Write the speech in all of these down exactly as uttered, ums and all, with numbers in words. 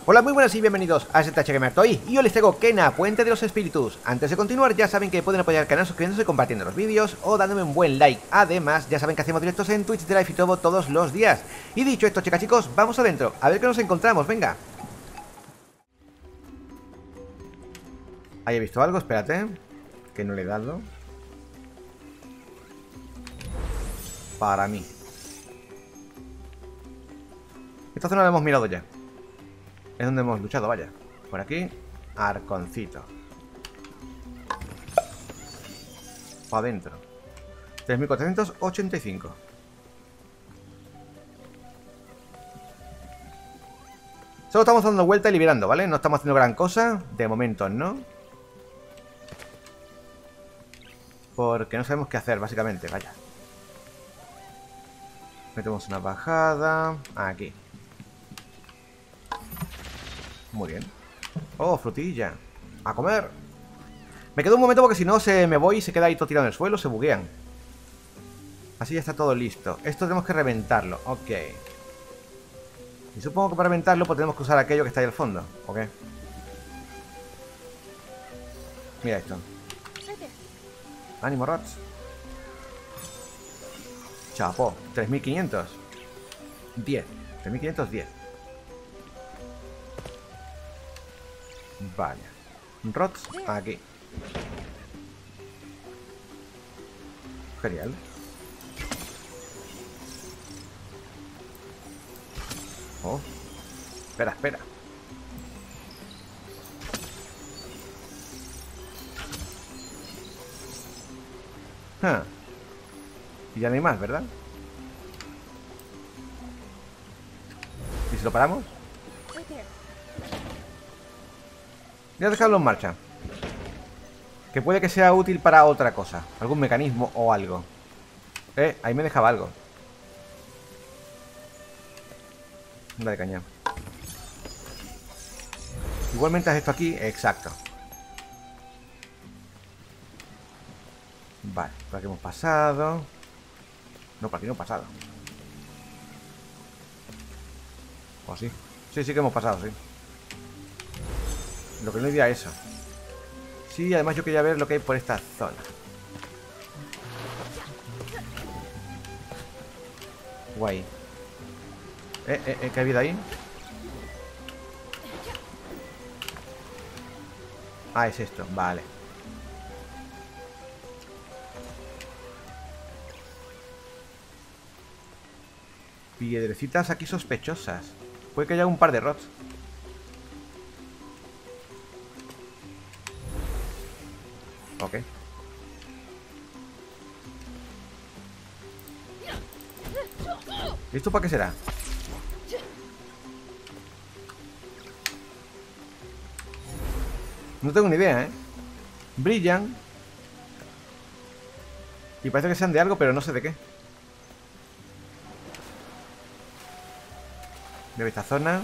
Hola, muy buenas y bienvenidos a S T H Gamer Toy. Y yo les traigo Kena, Puente de los Espíritus. Antes de continuar, ya saben que pueden apoyar el canal suscribiéndose y compartiendo los vídeos o dándome un buen like. Además, ya saben que hacemos directos en Twitch, de Live y todo todos los días. Y dicho esto, chicas, chicos, vamos adentro, a ver qué nos encontramos, venga. Ahí he visto algo, espérate, que no le he dado. Para mí. Esta zona la hemos mirado ya. Es donde hemos luchado, vaya. Por aquí, arconcito. Para adentro. tres mil cuatrocientos ochenta y cinco. Solo estamos dando vuelta y liberando, ¿vale? No estamos haciendo gran cosa. De momento, ¿no? Porque no sabemos qué hacer, básicamente, vaya. Metemos una bajada. Aquí. Muy bien. Oh, frutilla. A comer. Me quedo un momento porque si no se me voy y se queda ahí todo tirado en el suelo, se buguean. Así ya está todo listo. Esto tenemos que reventarlo. Ok. Y supongo que para reventarlo pues tenemos que usar aquello que está ahí al fondo. Ok. Mira esto. Ánimo, Rots. Chapo. tres mil quinientos. diez. tres mil quinientos diez. Vaya. Rots aquí. Genial. Oh. Espera, espera. Huh. Y ya no hay más, ¿verdad? ¿Y si lo paramos? Voy a dejarlo en marcha. Que puede que sea útil para otra cosa. Algún mecanismo o algo. Eh, ahí me dejaba algo. Dale caña. Igualmente has esto aquí. Exacto. Vale, por aquí hemos pasado. No, por aquí no hemos pasado. ¿O sí? Sí, sí que hemos pasado, sí. Lo que no diría eso. Sí, además yo quería ver lo que hay por esta zona. Guay. Eh, eh, eh, ¿qué ha habido ahí? Ah, es esto, vale. Piedrecitas aquí sospechosas. Puede que haya un par de rots. Ok. ¿Esto para qué será? No tengo ni idea, ¿eh? Brillan. Y parece que sean de algo, pero no sé de qué. Veo esta zona.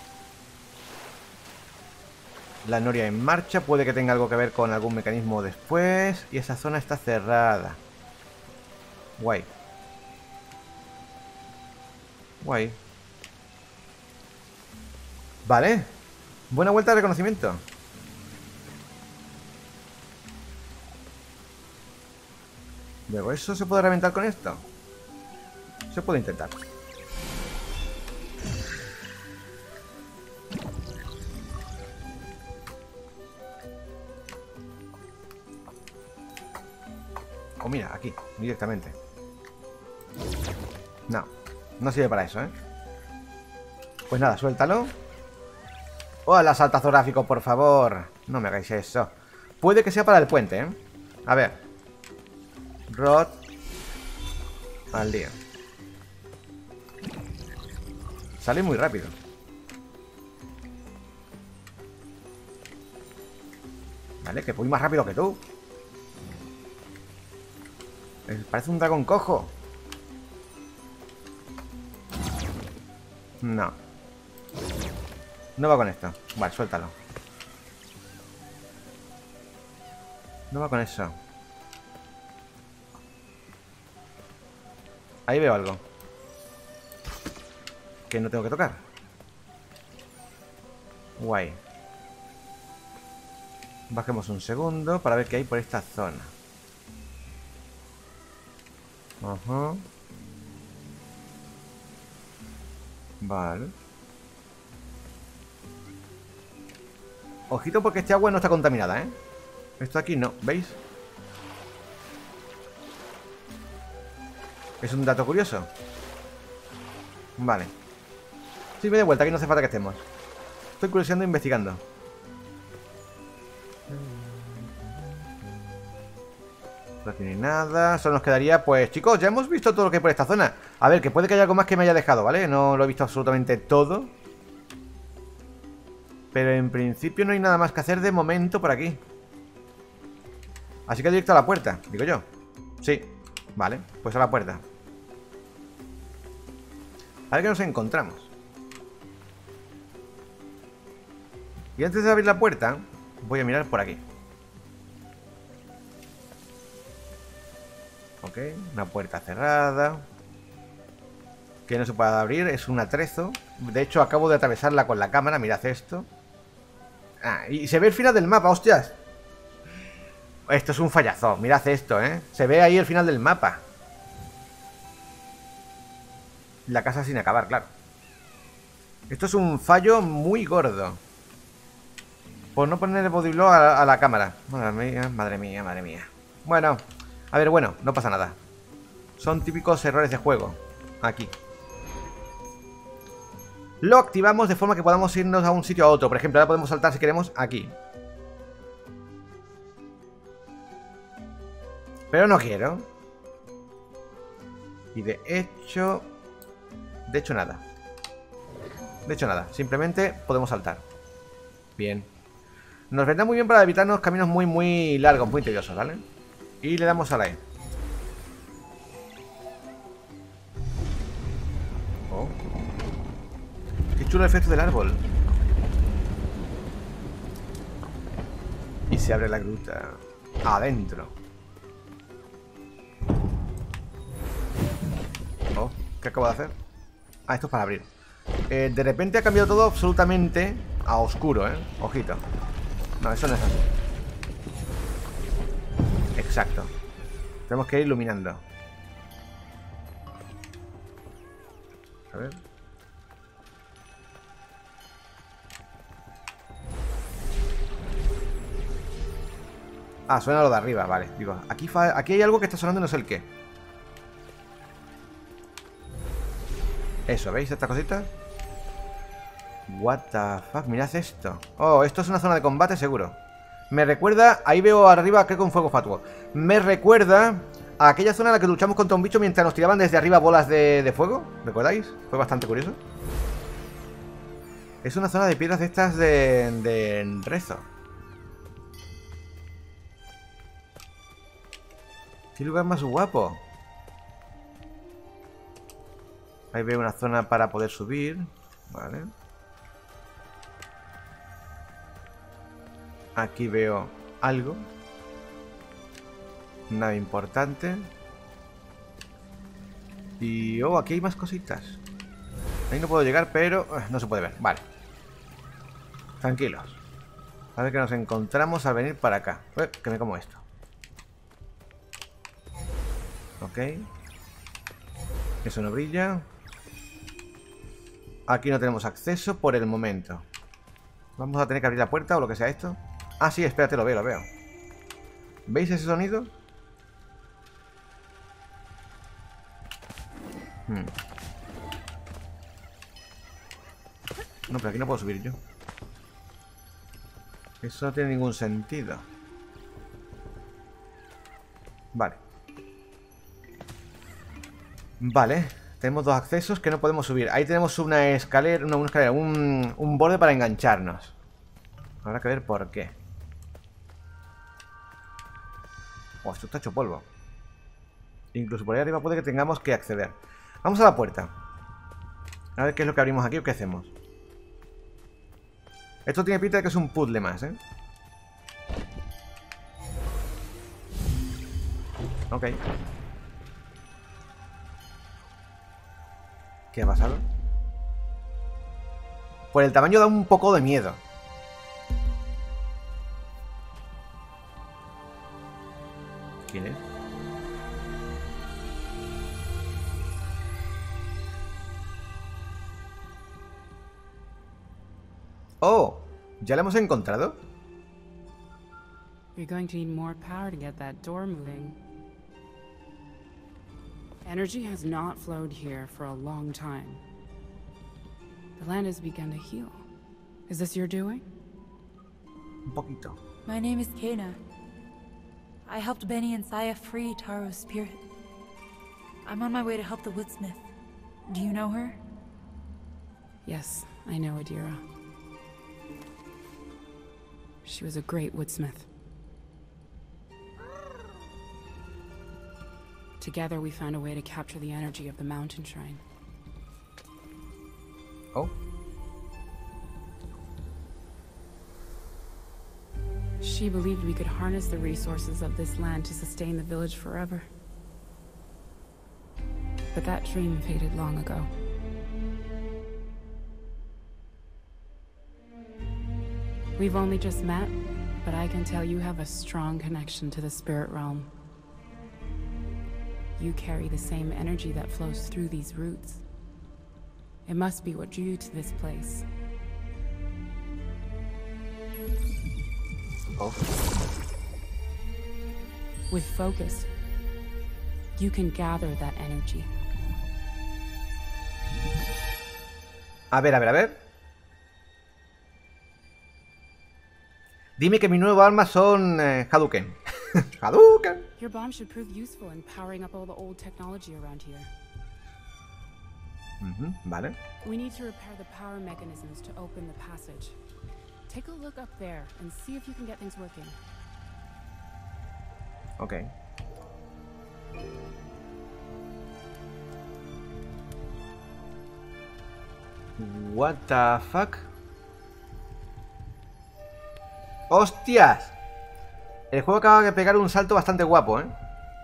La noria en marcha. Puede que tenga algo que ver con algún mecanismo después. Y esa zona está cerrada. Guay. Guay. Vale. Buena vuelta de reconocimiento. Luego, ¿eso se puede reventar con esto? Se puede intentar. O mira, aquí, directamente. No, no sirve para eso, ¿eh? Pues nada, suéltalo. Hola, saltazo gráfico, por favor. No me hagáis eso. Puede que sea para el puente, ¿eh? A ver. Rod. Al día. Sale muy rápido. Vale, que voy más rápido que tú. Parece un dragón cojo. No. No va con esto. Vale, suéltalo. No va con eso. Ahí veo algo. que no tengo que tocar. Guay. Bajemos un segundo para ver qué hay por esta zona. Ajá. Vale. Ojito porque este agua no está contaminada, ¿eh? Esto aquí no, ¿veis? Es un dato curioso. Vale. Sí, me de vuelta, aquí no hace falta que estemos. Estoy curioseando e investigando. No tiene nada. Solo nos quedaría, pues, chicos, ya hemos visto todo lo que hay por esta zona. A ver, que puede que haya algo más que me haya dejado, ¿vale? No lo he visto absolutamente todo. Pero en principio no hay nada más que hacer de momento por aquí. Así que directo a la puerta, digo yo. Sí, vale, pues a la puerta. A ver qué nos encontramos. Y antes de abrir la puerta, voy a mirar por aquí. Ok, una puerta cerrada. Que no se puede abrir, es un atrezo. De hecho, acabo de atravesarla con la cámara, mirad esto. Ah, y se ve el final del mapa, hostias. Esto es un fallazo, mirad esto, ¿eh? Se ve ahí el final del mapa. La casa sin acabar, claro. Esto es un fallo muy gordo. Por no poner el body blow a, a la cámara. Madre mía, madre mía, madre mía. Bueno, a ver, bueno, no pasa nada. Son típicos errores de juego. Aquí. Lo activamos de forma que podamos irnos a un sitio a otro. Por ejemplo, ahora podemos saltar si queremos aquí. Pero no quiero. Y de hecho... De hecho nada. De hecho nada. Simplemente podemos saltar. Bien. Nos vendrá muy bien para evitarnos caminos muy, muy largos, muy tediosos, ¿vale? Y le damos a la E. Oh. Qué chulo el efecto del árbol. Y se abre la gruta. Adentro. Oh, ¿qué acabo de hacer? Ah, esto es para abrir. eh, De repente ha cambiado todo absolutamente a oscuro, ¿eh? Ojito. No, eso no es así. Exacto. Tenemos que ir iluminando. A ver. Ah, suena lo de arriba, vale. Digo, aquí, fa aquí hay algo que está sonando y no sé el qué. Eso, ¿veis esta cosita? What the fuck, mirad esto. Oh, esto es una zona de combate seguro. Me recuerda, ahí veo arriba, creo que un fuego fatuo. Me recuerda a aquella zona en la que luchamos contra un bicho mientras nos tiraban desde arriba bolas de, de fuego. ¿Recordáis? Fue bastante curioso. Es una zona de piedras de estas de, de rezo. Qué lugar más guapo. Ahí veo una zona para poder subir. Vale. Aquí veo algo. Nada importante. Y... oh, aquí hay más cositas. Ahí no puedo llegar, pero... no se puede ver. Vale. Tranquilos. A ver que nos encontramos al venir para acá. Eh, que me como esto. Ok. Eso no brilla. Aquí no tenemos acceso por el momento. Vamos a tener que abrir la puerta o lo que sea esto. Ah, sí, espérate, lo veo, lo veo. ¿Veis ese sonido? Hmm. No, pero aquí no puedo subir yo. Eso no tiene ningún sentido. Vale. Vale. Tenemos dos accesos que no podemos subir. Ahí tenemos una escalera, no, una escalera, un, un borde para engancharnos. Habrá que ver por qué. Oh, esto está hecho polvo. Incluso por ahí arriba puede que tengamos que acceder. Vamos a la puerta. A ver qué es lo que abrimos aquí o qué hacemos. Esto tiene pinta de que es un puzzle más, ¿eh? Ok. ¿Qué ha pasado? Por el tamaño da un poco de miedo. ¿Quién es? Oh, ¿ya la hemos encontrado? You're going to need more power to get that door moving. Energy has not flowed here for a long time. The land has begun to heal. Is this your doing? Un poquito. My name is Kena. I helped Benny and Saya free Taro's spirit. I'm on my way to help the woodsmith. Do you know her? Yes, I know Adira. She was a great woodsmith. Together we found a way to capture the energy of the mountain shrine. Oh. She believed we could harness the resources of this land to sustain the village forever. But that dream faded long ago. We've only just met, but I can tell you have a strong connection to the spirit realm. You carry the same energy that flows through these roots. It must be what drew you to this place. Oh. With focus, you can gather that energy. A ver, a ver, a ver. Dime que mi nuevo arma son eh, Hadouken. Hadouken. Your bomb should prove useful in powering up all the old technology around here. Uh-huh, vale. We need to repair the power mechanisms to open the passage. Take a look up there and see if you can get things working. Ok. What the fuck? ¡Hostias! El juego acaba de pegar un salto bastante guapo, ¿eh?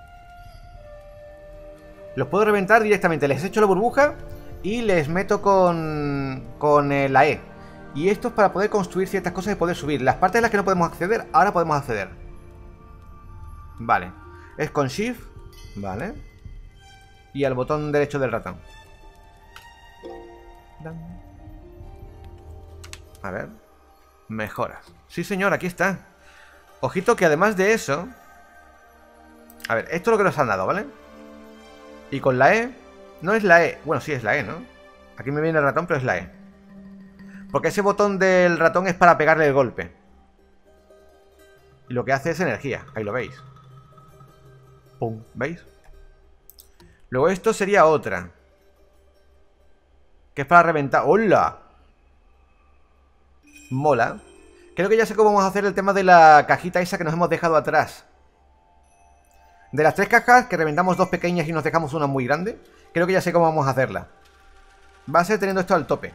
Los puedo reventar directamente. Les echo la burbuja y les meto con, con eh, la E. Y esto es para poder construir ciertas cosas y poder subir. Las partes en las que no podemos acceder, ahora podemos acceder. Vale. Es con Shift. Vale. Y al botón derecho del ratón. A ver. Mejoras. Sí, señor, aquí está. Ojito que además de eso... A ver, esto es lo que nos han dado, ¿vale? Y con la E... No es la E. Bueno, sí es la E, ¿no? Aquí me viene el ratón, pero es la E. Porque ese botón del ratón es para pegarle el golpe. Y lo que hace es energía. Ahí lo veis. Pum, ¿veis? Luego esto sería otra. Que es para reventar. ¡Hola! Mola. Creo que ya sé cómo vamos a hacer el tema de la cajita esa que nos hemos dejado atrás. De las tres cajas, que reventamos dos pequeñas y nos dejamos una muy grande. Creo que ya sé cómo vamos a hacerla. Va a ser teniendo esto al tope.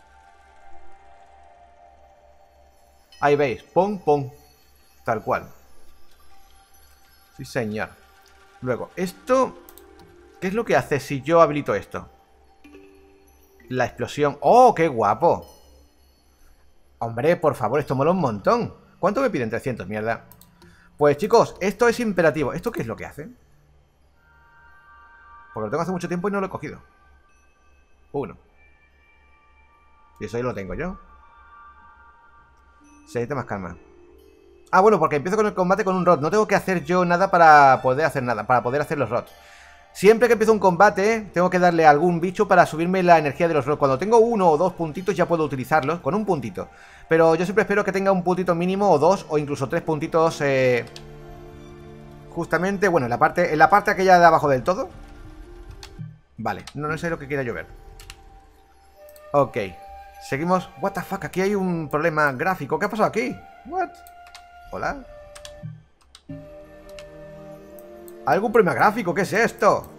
Ahí veis, pum, pum. Tal cual. Sí, señor. Luego, esto... ¿Qué es lo que hace si yo habilito esto? La explosión. ¡Oh, qué guapo! Hombre, por favor, esto mola un montón. ¿Cuánto me piden? trescientos, mierda. Pues chicos, esto es imperativo. ¿Esto qué es lo que hace? Porque lo tengo hace mucho tiempo y no lo he cogido. Uno. Y eso ahí lo tengo yo. Se necesita más calma. Ah, bueno, porque empiezo con el combate con un rod. No tengo que hacer yo nada para poder hacer nada. Para poder hacer los rods. Siempre que empiezo un combate, tengo que darle a algún bicho para subirme la energía de los rods. Cuando tengo uno o dos puntitos ya puedo utilizarlos. Con un puntito. Pero yo siempre espero que tenga un puntito mínimo o dos o incluso tres puntitos. Eh, justamente, bueno, en la parte, en la parte aquella de abajo del todo. Vale, no, no sé lo que quiera llover. Ok. Seguimos. What the fuck, aquí hay un problema gráfico. ¿Qué ha pasado aquí? What? Hola. ¿Algún problema gráfico? ¿Qué es esto?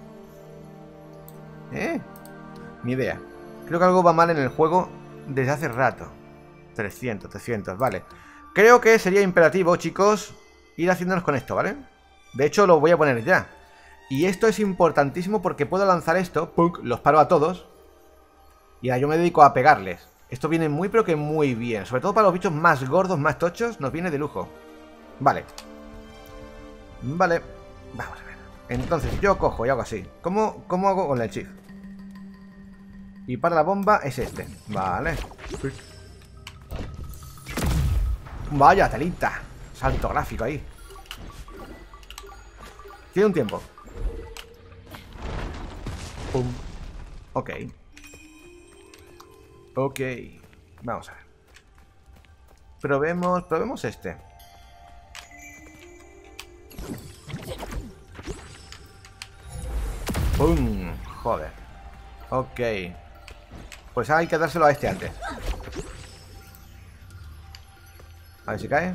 ¿Eh? Ni idea. Creo que algo va mal en el juego desde hace rato. trescientos, trescientos, vale. Creo que sería imperativo, chicos, ir haciéndonos con esto, ¿vale? De hecho, lo voy a poner ya. Y esto es importantísimo porque puedo lanzar esto, ¡pum!, los paro a todos. Y ahora yo me dedico a pegarles. Esto viene muy pero que muy bien. Sobre todo para los bichos más gordos, más tochos, nos viene de lujo. Vale. Vale, vamos a ver. Entonces yo cojo y hago así. ¿Cómo, cómo hago con el shift? Y para la bomba es este. Vale. Vaya telita. Salto gráfico ahí. Tiene un tiempo. Pum. Ok. Ok. Vamos a ver. Probemos, probemos este. ¡Pum! Joder. Ok. Pues hay que dárselo a este antes. A ver si cae.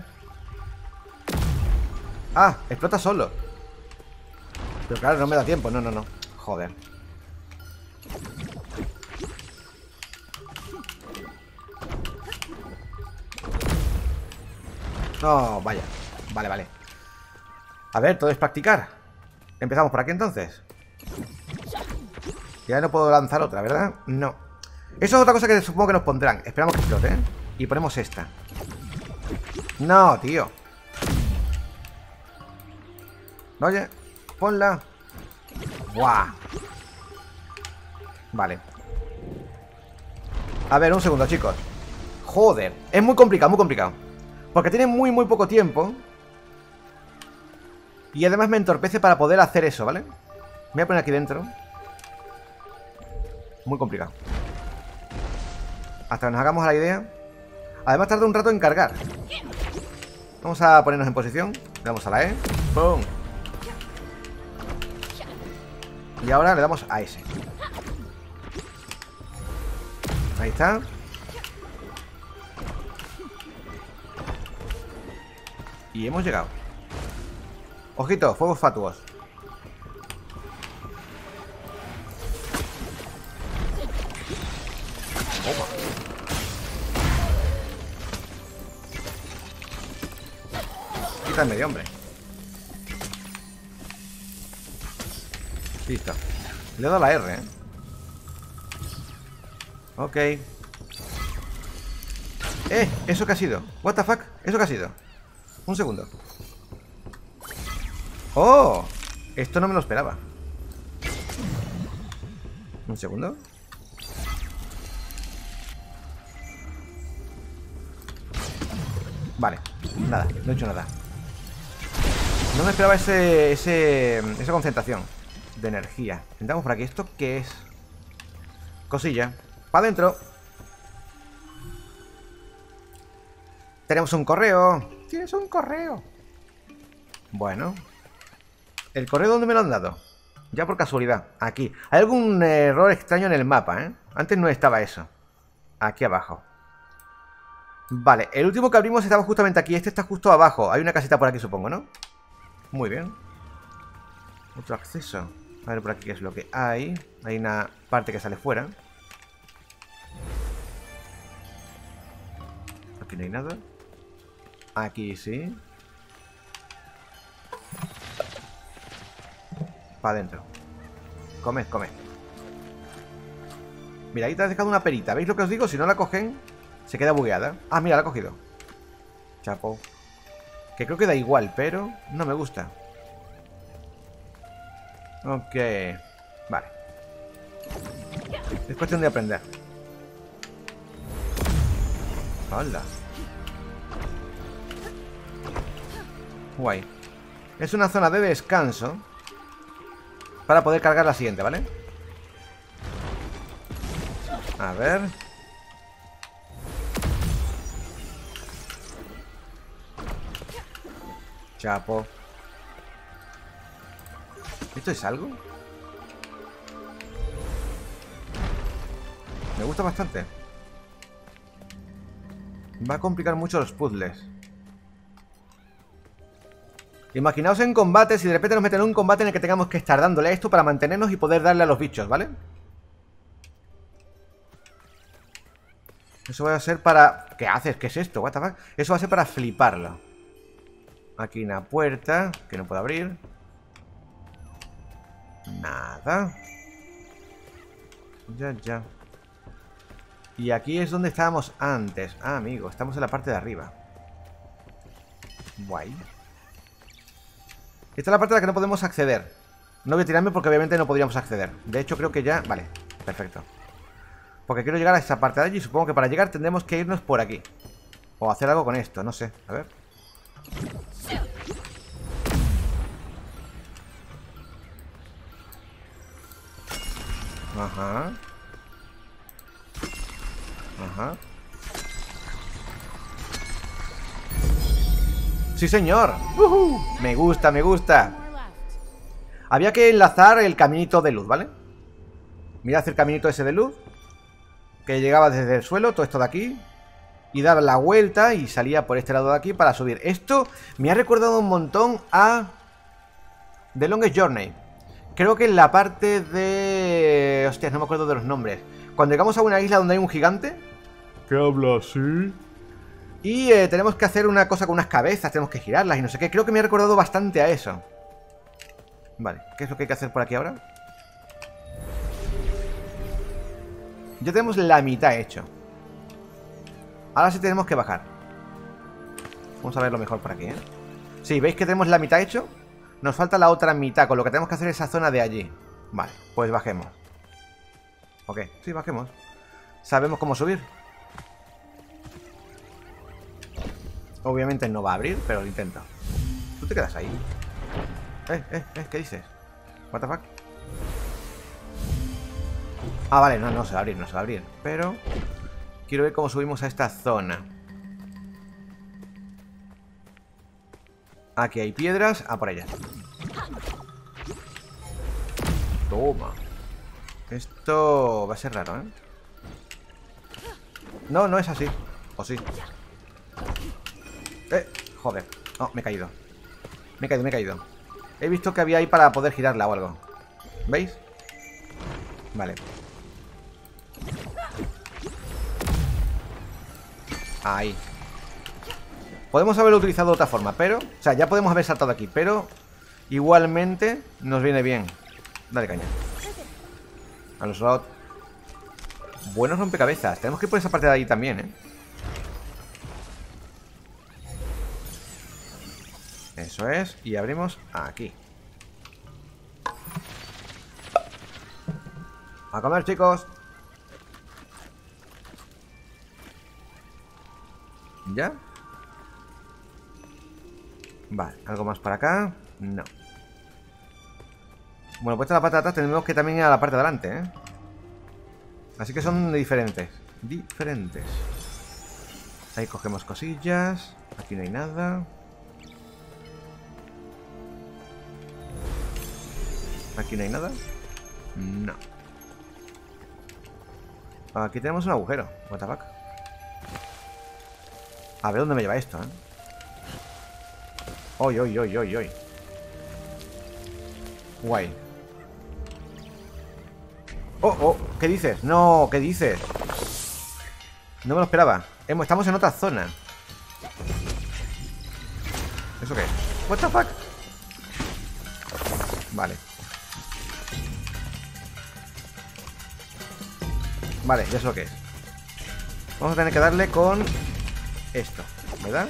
¡Ah! Explota solo. Pero claro, no me da tiempo. No, no, no. Joder. No, vaya. Vale, vale. A ver, todo es practicar. Empezamos por aquí entonces. Ya no puedo lanzar otra, ¿verdad? No. Eso es otra cosa que supongo que nos pondrán. Esperamos que explote, ¿eh? Y ponemos esta. No, tío. Oye, ponla. ¡Buah! Vale. A ver, un segundo, chicos. Joder, es muy complicado, muy complicado. Porque tiene muy, muy poco tiempo. Y además me entorpece para poder hacer eso, ¿vale? Me voy a poner aquí dentro. Muy complicado. Hasta que nos hagamos la idea. Además tarda un rato en cargar. Vamos a ponernos en posición. Le damos a la E. ¡Pum! Y ahora le damos a ese. Ahí está. Y hemos llegado. Ojito, fuegos fatuos. Opa. Quita en medio, hombre. Listo. Le he dado la R, ¿eh? Ok. Eh, ¿eso qué ha sido? What the fuck? ¿Eso qué ha sido? Un segundo. ¡Oh! Esto no me lo esperaba. Un segundo. Vale, nada, no he hecho nada. No me esperaba ese, ese, esa concentración de energía. Entramos por aquí. ¿Esto qué es? Cosilla. ¡Para adentro! Tenemos un correo. Tienes un correo. Bueno. ¿El correo dónde me lo han dado? Ya por casualidad. Aquí. Hay algún error extraño en el mapa, ¿eh? Antes no estaba eso. Aquí abajo. Vale, el último que abrimos estaba justamente aquí. Este está justo abajo. Hay una casita por aquí, supongo, ¿no? Muy bien. Otro acceso. A ver por aquí qué es lo que hay. Hay una parte que sale fuera. Aquí no hay nada. Aquí sí. Para adentro. Comed, comed. Mira, ahí te has dejado una perita. ¿Veis lo que os digo? Si no la cogen, se queda bugueada. Ah, mira, la ha cogido. Chapo. Que creo que da igual, pero no me gusta. Ok. Vale. Es cuestión de aprender. Hola. Guay. Es una zona de descanso para poder cargar la siguiente, ¿vale? A ver. Chapo. ¿Esto es algo? Me gusta bastante. Va a complicar mucho los puzzles. Imaginaos en combate, si de repente nos meten en un combate en el que tengamos que estar dándole a esto para mantenernos y poder darle a los bichos, ¿vale? Eso va a ser para... ¿Qué haces? ¿Qué es esto? What the fuck? Eso va a ser para fliparlo. Aquí una puerta que no puedo abrir. Nada. Ya, ya. Y aquí es donde estábamos antes. Ah, amigo, estamos en la parte de arriba. Guay. Esta es la parte a la que no podemos acceder. No voy a tirarme porque obviamente no podríamos acceder. De hecho creo que ya... Vale, perfecto. Porque quiero llegar a esa parte de allí. Supongo que para llegar tendremos que irnos por aquí. O hacer algo con esto, no sé. A ver. Ajá. Ajá. ¡Sí, señor! ¡Uh-huh! Me gusta, me gusta. Había que enlazar el caminito de luz, ¿vale? Mirad el caminito ese de luz, que llegaba desde el suelo, todo esto de aquí, y daba la vuelta y salía por este lado de aquí para subir. Esto me ha recordado un montón a The Longest Journey. Creo que en la parte de... Hostias, no me acuerdo de los nombres. Cuando llegamos a una isla donde hay un gigante. ¿Qué habla así? Y eh, tenemos que hacer una cosa con unas cabezas, tenemos que girarlas y no sé qué. Creo que me ha recordado bastante a eso. Vale, ¿qué es lo que hay que hacer por aquí ahora? Ya tenemos la mitad hecho. Ahora sí tenemos que bajar. Vamos a verlo mejor por aquí, ¿eh? Sí, ¿veis que tenemos la mitad hecho? Nos falta la otra mitad, con lo que tenemos que hacer esa zona de allí. Vale, pues bajemos. Ok, sí, bajemos. Sabemos cómo subir. Obviamente no va a abrir, pero lo intento. Tú te quedas ahí. Eh, eh, eh, ¿qué dices? What the fuck? Ah, vale, no, no se va a abrir, no se va a abrir. Pero quiero ver cómo subimos a esta zona. Aquí hay piedras. Ah, por allá. Toma. Esto va a ser raro, ¿eh? No, no es así. ¿O sí? Eh, joder. Oh, me he caído. Me he caído, me he caído. He visto que había ahí para poder girarla o algo. ¿Veis? Vale. Ahí. Podemos haberlo utilizado de otra forma, pero... O sea, ya podemos haber saltado aquí, pero... Igualmente nos viene bien. Dale caña. A los robots. Buenos rompecabezas. Tenemos que ir por esa parte de ahí también, ¿eh? Eso es. Y abrimos aquí. A comer, chicos. ¿Ya? Vale, ¿algo más para acá? No. Bueno, puesta la parte de atrás tenemos que también ir a la parte de adelante, ¿eh? Así que son diferentes. Diferentes. Ahí cogemos cosillas. Aquí no hay nada. Aquí no hay nada. No. Aquí tenemos un agujero. What the fuck. A ver dónde me lleva esto, ¿eh? Oy, oy, oy, oy, oy. Guay. Oh, oh, ¿qué dices? No, ¿qué dices? No me lo esperaba. Estamos en otra zona. ¿Eso qué es? What the fuck. Vale. Vale, ya sé lo que es. Vamos a tener que darle con esto, ¿verdad?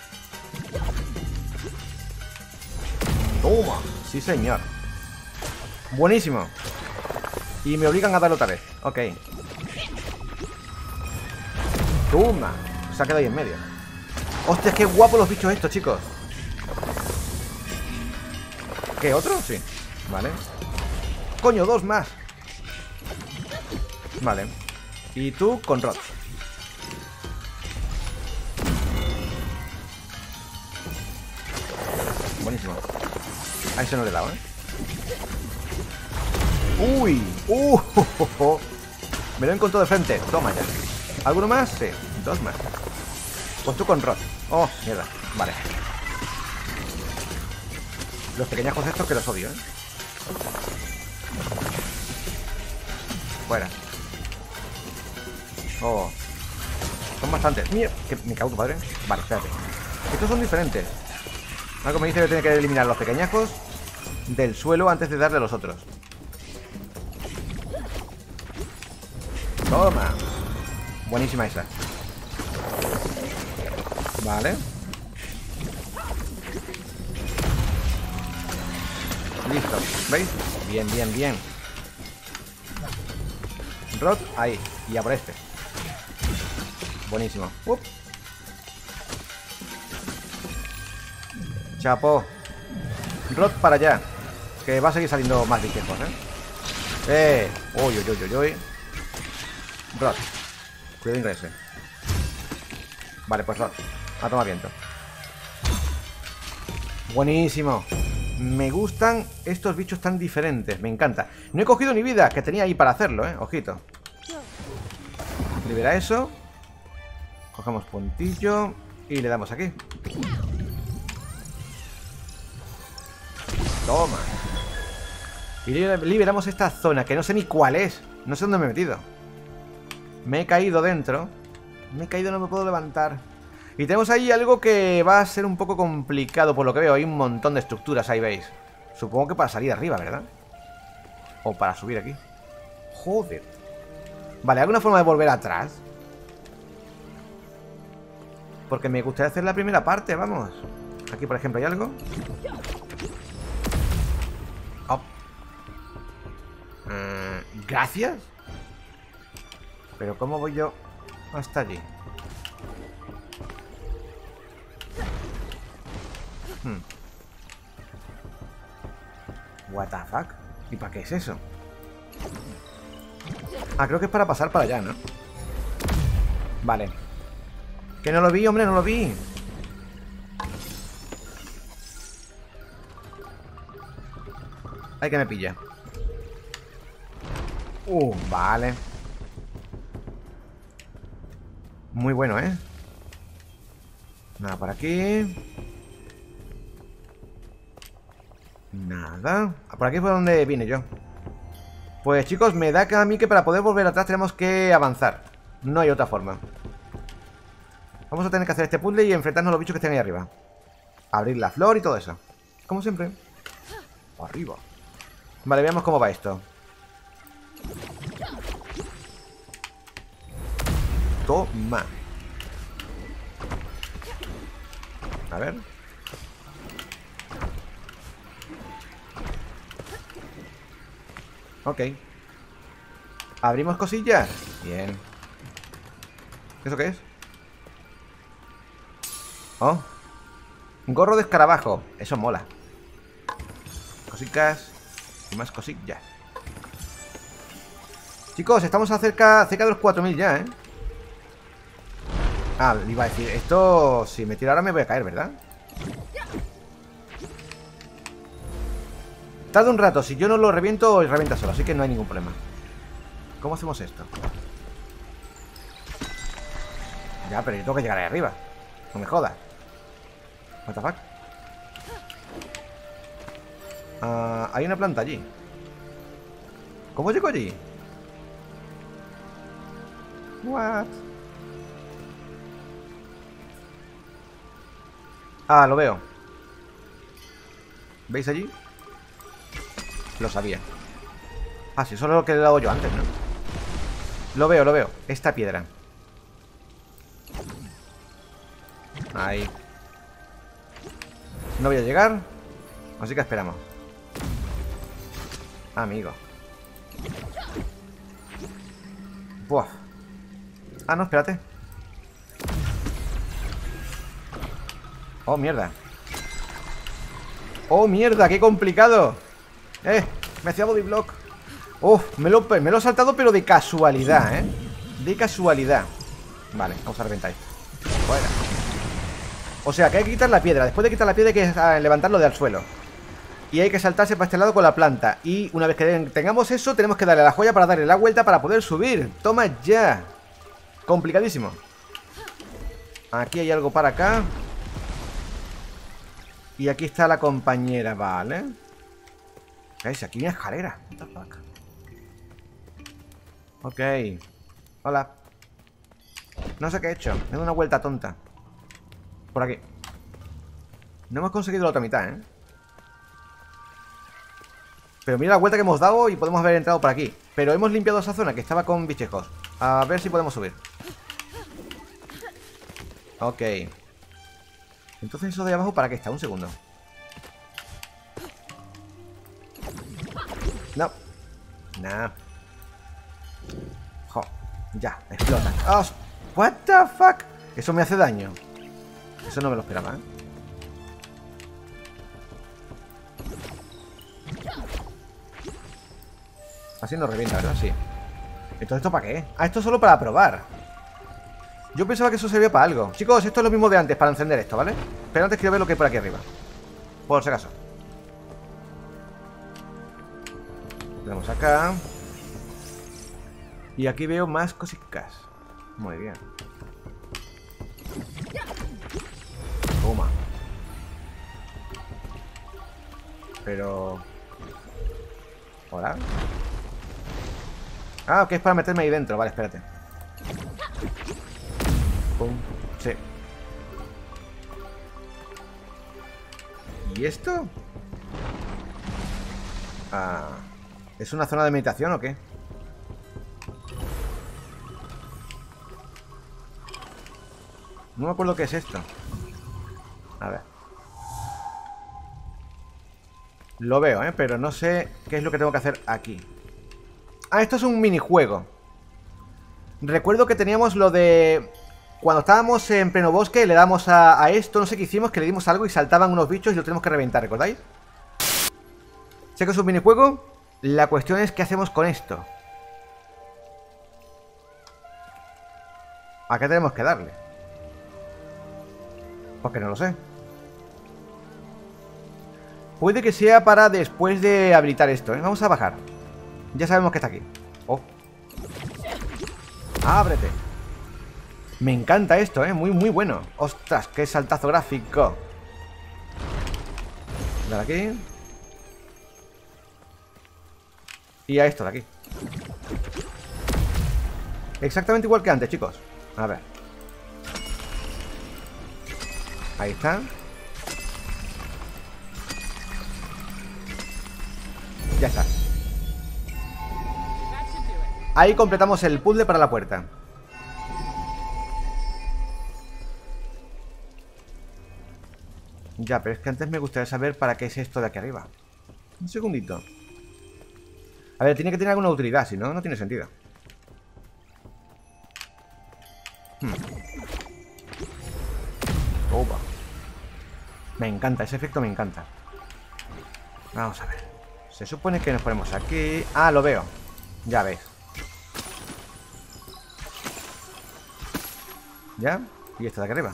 Toma. Sí, señor. Buenísimo. Y me obligan a darlo otra vez. Ok. Toma. Se ha quedado ahí en medio. Hostia, qué guapos los bichos estos, chicos. ¿Qué, otro? Sí. Vale. Coño, dos más. Vale. Y tú con Rod. Buenísimo. A ese no le he dado, ¿eh? Uy. Uh, oh, oh, oh. Me lo he encontrado de frente. Toma ya. ¿Alguno más? Sí. Dos más. Pues tú con Rod. Oh, mierda. Vale. Los pequeñajos estos que los odio, ¿eh? Fuera. Oh. Son bastantes. Mira, que me cago tu padre. Vale, espérate. Estos son diferentes. Algo me dice que tiene que eliminar los pequeñajos del suelo antes de darle a los otros. Toma. Buenísima esa. Vale. Listo, ¿veis? Bien, bien, bien. Rod, ahí. Y a por este. Buenísimo. Up. Chapo. Rod para allá. Que va a seguir saliendo más bichejos, ¿eh? Eh. Uy, uy, uy, uy, uy. Rod. Cuidado ingrese. Vale, pues Rod. A tomar viento. Buenísimo. Me gustan estos bichos tan diferentes. Me encanta. No he cogido ni vida, que tenía ahí para hacerlo, ¿eh? Ojito. Libera eso. Cogemos puntillo. Y le damos aquí. Toma. Y liberamos esta zona, que no sé ni cuál es. No sé dónde me he metido. Me he caído dentro. Me he caído, no me puedo levantar. Y tenemos ahí algo que va a ser un poco complicado por lo que veo. Hay un montón de estructuras, ahí veis. Supongo que para salir arriba, ¿verdad? O para subir aquí. Joder. Vale, ¿alguna forma de volver atrás? Porque me gustaría hacer la primera parte, vamos. Aquí, por ejemplo, ¿hay algo? Oh. Mm, ¿Gracias? Pero ¿cómo voy yo hasta allí? Hmm. What the fuck? ¿Y para qué es eso? Ah, creo que es para pasar para allá, ¿no? Vale. Que no lo vi, hombre, no lo vi. Ay, que me pilla. Uh, vale. Muy bueno, ¿eh? Nada por aquí. Nada. Por aquí fue donde vine yo. Pues chicos, me da que a mí que para poder volver atrás tenemos que avanzar. No hay otra forma. Vamos a tener que hacer este puzzle y enfrentarnos a los bichos que estén ahí arriba. Abrir la flor y todo eso. Como siempre. Arriba. Vale, veamos cómo va esto. Toma. A ver. Ok. Abrimos cosillas. Bien. ¿Eso qué es? Oh. Un gorro de escarabajo. Eso mola. Cositas. Y más cosillas. Chicos, estamos cerca, cerca de los cuatro mil ya, ¿eh? Ah, le iba a decir. Esto, si me tiro ahora me voy a caer, ¿verdad? Tarda un rato, si yo no lo reviento, revienta solo, así que no hay ningún problema. ¿Cómo hacemos esto? Ya, pero yo tengo que llegar ahí arriba. No me jodas. What the fuck? Uh, hay una planta allí. ¿Cómo llego allí? What? Ah, lo veo. ¿Veis allí? Lo sabía. Ah, sí, eso es lo que le he dado yo antes, ¿no? Lo veo, lo veo. Esta piedra. Ahí. No voy a llegar. Así que esperamos. Amigo. Buah. Ah, no, espérate. Oh, mierda. Oh, mierda, qué complicado. Eh, me hacía body block. Uf, me lo, me lo he saltado, pero de casualidad, eh. De casualidad. Vale, vamos a reventar esto. Fuera. O sea, que hay que quitar la piedra. Después de quitar la piedra hay que levantarlo del suelo. Y hay que saltarse para este lado con la planta. Y una vez que tengamos eso, tenemos que darle a la joya para darle la vuelta para poder subir. Toma ya. Complicadísimo. Aquí hay algo para acá. Y aquí está la compañera, vale. ¿Veis? Aquí hay una escalera. What the fuck. Ok. Hola. No sé qué he hecho. Me he dado una vuelta tonta. Por aquí. No hemos conseguido la otra mitad, ¿eh? Pero mira la vuelta que hemos dado y podemos haber entrado por aquí. Pero hemos limpiado esa zona que estaba con bichejos. A ver si podemos subir. Ok. Entonces eso de abajo, ¿para qué está? Un segundo. No. Nah. Jo. Ya, explota. Oh, what the fuck. Eso me hace daño. Eso no me lo esperaba, ¿eh? Así nos revienta, ¿verdad? Sí. Entonces, ¿esto para qué? Ah, esto es solo para probar. Yo pensaba que eso servía para algo. Chicos, esto es lo mismo de antes, para encender esto, ¿vale? Pero antes quiero ver lo que hay por aquí arriba. Por si acaso. Tenemos acá. Y aquí veo más cositas. Muy bien. Toma. Pero... ¿Hola? Ah, ok, es para meterme ahí dentro. Vale, espérate. Pum. Sí. ¿Y esto? Ah, ¿es una zona de meditación o qué? No me acuerdo qué es esto. A ver. Lo veo, ¿eh? Pero no sé qué es lo que tengo que hacer aquí. Ah, esto es un minijuego. Recuerdo que teníamos lo de... Cuando estábamos en pleno bosque, le damos a, a esto, no sé qué hicimos, que le dimos algo y saltaban unos bichos y lo tenemos que reventar, ¿recordáis? Sé que es un minijuego. La cuestión es qué hacemos con esto. ¿A qué tenemos que darle? Porque no lo sé. Puede que sea para después de habilitar esto, ¿eh? Vamos a bajar. Ya sabemos que está aquí. Oh. Ábrete. Me encanta esto, ¿eh? Muy, muy bueno. Ostras, qué saltazo gráfico. Dale aquí. Y a esto de aquí. Exactamente igual que antes, chicos. A ver. Ahí está. Ya está. Ahí completamos el puzzle para la puerta. Ya, pero es que antes me gustaría saber para qué es esto de aquí arriba. Un segundito. A ver, tiene que tener alguna utilidad, si no, no tiene sentido. Hmm. Opa. Me encanta, ese efecto me encanta. Vamos a ver. Se supone que nos ponemos aquí. Ah, lo veo. Ya ves. ¿Ya? Y esto de aquí arriba.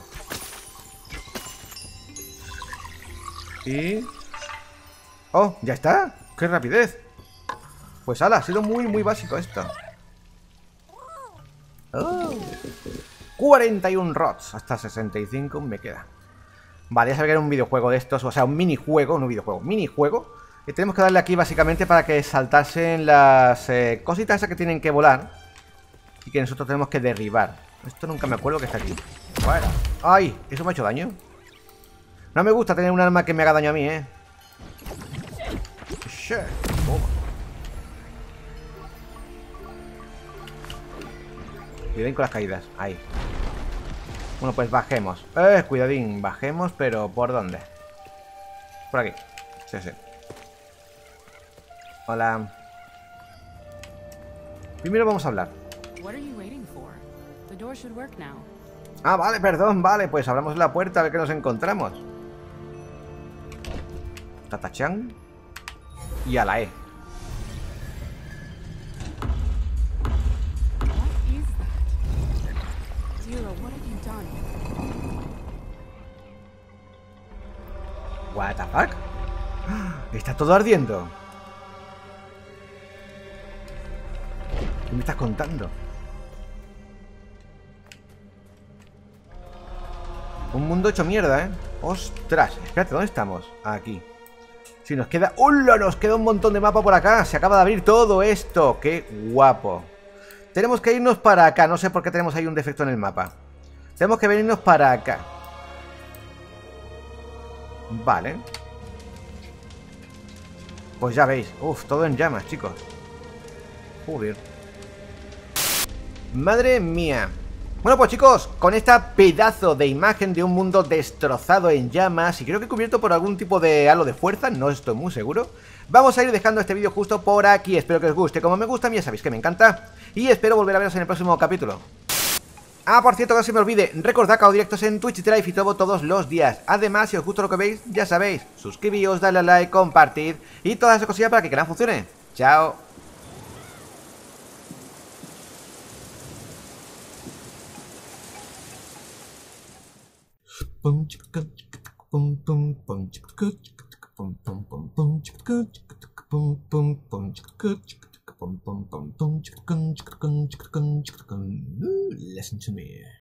Y... ¡oh! ¿Ya está? ¡Qué rapidez! Pues ala, ha sido muy, muy básico esto. Oh. cuarenta y uno rods. Hasta sesenta y cinco me queda. Vale, ya sabía que era un videojuego de estos. O sea, un minijuego, no un videojuego, minijuego. Y tenemos que darle aquí básicamente para que saltasen las eh, cositas esas que tienen que volar. Y que nosotros tenemos que derribar. Esto nunca me acuerdo que está aquí. Fuera. ¡Ay! ¿Eso me ha hecho daño? No me gusta tener un arma que me haga daño a mí, ¿eh? Shit. Oh. Cuidadín con las caídas. Ahí. Bueno, pues bajemos. Eh, cuidadín. Bajemos, pero ¿por dónde? Por aquí. Sí, sí. Hola. Primero vamos a hablar. Ah, vale, perdón, vale. Pues abramos la puerta a ver qué nos encontramos. Tatachan. Y a la E. What the fuck? Está todo ardiendo. ¿Qué me estás contando? Un mundo hecho mierda, ¿eh? Ostras, espérate, ¿dónde estamos? Aquí. Si nos queda... ¡hola! Nos queda un montón de mapa por acá. Se acaba de abrir todo esto. ¡Qué guapo! Tenemos que irnos para acá. No sé por qué tenemos ahí un defecto en el mapa. Tenemos que venirnos para acá. Vale. Pues ya veis. Uf, todo en llamas, chicos. Joder. Madre mía. Bueno, pues chicos, con esta pedazo de imagen de un mundo destrozado en llamas y creo que cubierto por algún tipo de halo de fuerza, no estoy muy seguro, vamos a ir dejando este vídeo justo por aquí. Espero que os guste, como me gusta, ya sabéis que me encanta, y espero volver a veros en el próximo capítulo. Ah, por cierto, que no se me olvide, recordad que hago directos en Twitch y Drive y todo todos los días. Además, si os gusta lo que veis, ya sabéis, suscribíos, dale a like, compartid y todas esas cosillas para que el canal funcione. Chao. Pum chicka pum pum pum chicka pum pum pum pum chicka pum pum pum chicka pum pum pum pum chicka chicka chicka chicka. Listen to me.